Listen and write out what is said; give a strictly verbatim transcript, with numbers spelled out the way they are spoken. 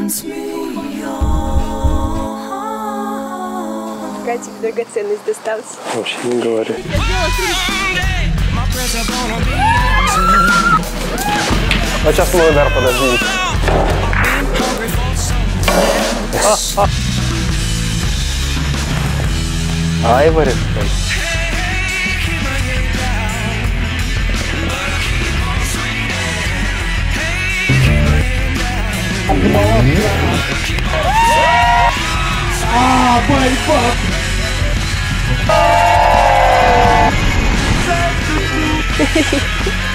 Какая тебе драгоценность досталась? Вообще не говори. А сейчас мой удар, подожди. Айвори, что ли? А, байбак!